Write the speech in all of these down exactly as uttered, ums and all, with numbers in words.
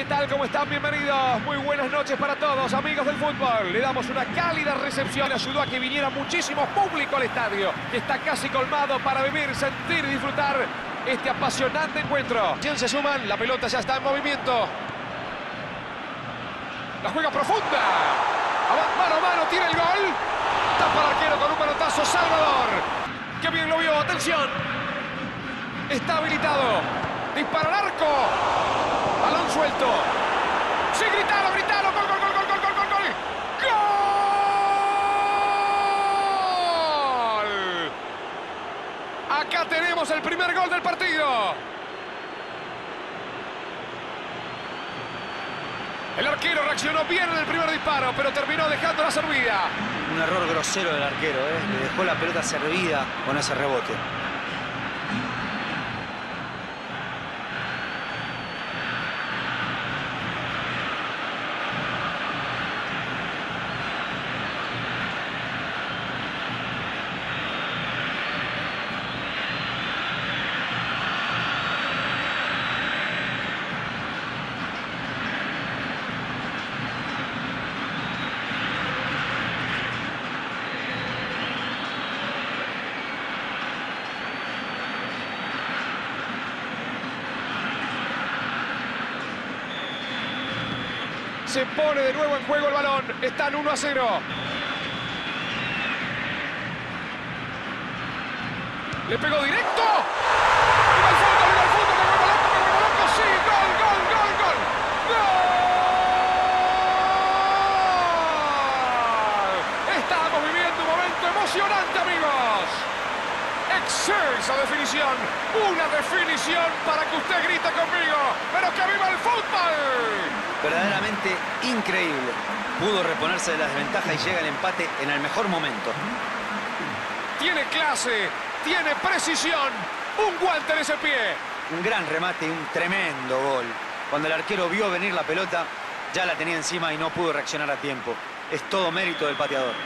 ¿qué tal? ¿Cómo están? Bienvenidos. Muy buenas noches para todos, amigos del fútbol. Le damos una cálida recepción. Ayudó a que viniera muchísimo público al estadio, que está casi colmado para vivir, sentir y disfrutar este apasionante encuentro. Se suman, la pelota ya está en movimiento. La juega profunda. Mano a mano, tira el gol. Tapa al arquero con un manotazo Salvador. ¡Qué bien lo vio! ¡Atención! Está habilitado. Dispara al arco. Balón suelto. Sí, gritalo, gritalo. Gol, gol, gol, gol, gol, gol, gol, gol. ¡Gol! Acá tenemos el primer gol del partido. El arquero reaccionó bien en el primer disparo, pero terminó dejando la servida. Un error grosero del arquero, ¿eh? Le dejó la pelota servida con ese rebote. Se pone de nuevo en juego el balón. Están uno a cero. Le pegó directo. ¡Viva el fútbol! ¡Viva el fútbol! ¡Me vuelvo loco! ¡Me vuelvo loco! ¡Sí! ¡Gol! ¡Gol! ¡Gol! ¡Gol! ¡Gol! Estamos viviendo un momento emocionante, amigos. Excelsa definición. Una definición para que usted grite conmigo. ¡Pero que viva el fútbol! Verdaderamente increíble. Pudo reponerse de la desventaja y llega el empate en el mejor momento. Tiene clase, tiene precisión. Un guante en ese pie. Un gran remate y un tremendo gol. Cuando el arquero vio venir la pelota, ya la tenía encima y no pudo reaccionar a tiempo. Es todo mérito del pateador.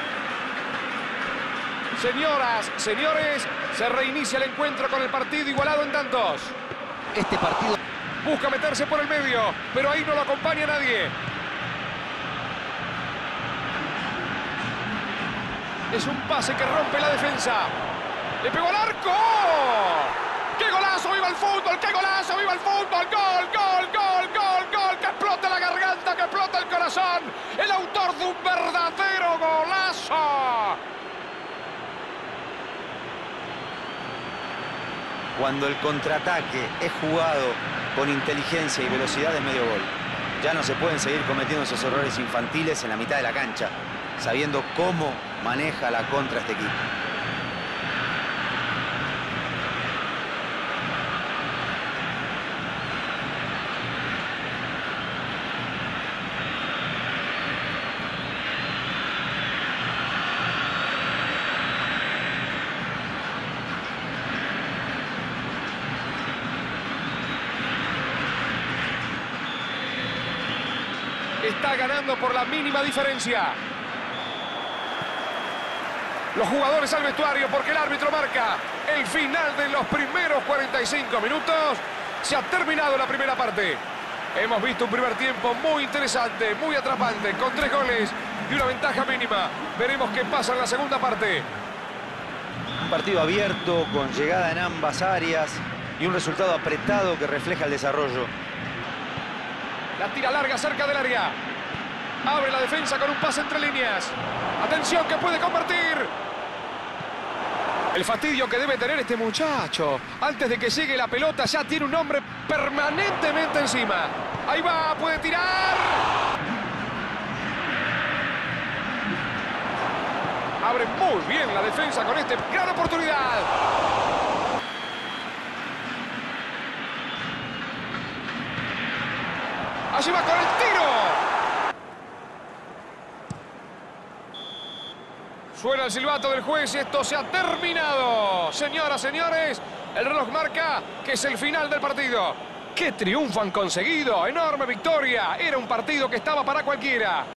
Señoras, señores, se reinicia el encuentro con el partido igualado en tantos. Este partido busca meterse por el medio, pero ahí no lo acompaña nadie. Es un pase que rompe la defensa. ¡Le pegó al arco! ¡Qué golazo! ¡Viva el fútbol! ¡Qué golazo! ¡Viva el fútbol! ¡Gol, gol, gol, gol, gol! ¡Que explote la garganta! ¡Que explote el corazón! ¡El autor de un verdadero golazo! Cuando el contraataque es jugado con inteligencia y velocidad de medio gol. Ya no se pueden seguir cometiendo esos errores infantiles en la mitad de la cancha, sabiendo cómo maneja la contra este equipo. Está ganando por la mínima diferencia. Los jugadores al vestuario porque el árbitro marca el final de los primeros cuarenta y cinco minutos. Se ha terminado la primera parte. Hemos visto un primer tiempo muy interesante, muy atrapante, con tres goles y una ventaja mínima. Veremos qué pasa en la segunda parte. Un partido abierto, con llegada en ambas áreas y un resultado apretado que refleja el desarrollo. La tira larga cerca del área. Abre la defensa con un pase entre líneas. Atención que puede convertir. El fastidio que debe tener este muchacho. Antes de que llegue la pelota ya tiene un hombre permanentemente encima. Ahí va, puede tirar. Abre muy bien la defensa con esta gran oportunidad. Allí va con el tiro. Suena el silbato del juez y esto se ha terminado. Señoras, señores, el reloj marca que es el final del partido. ¡Qué triunfo han conseguido! ¡Enorme victoria! Era un partido que estaba para cualquiera.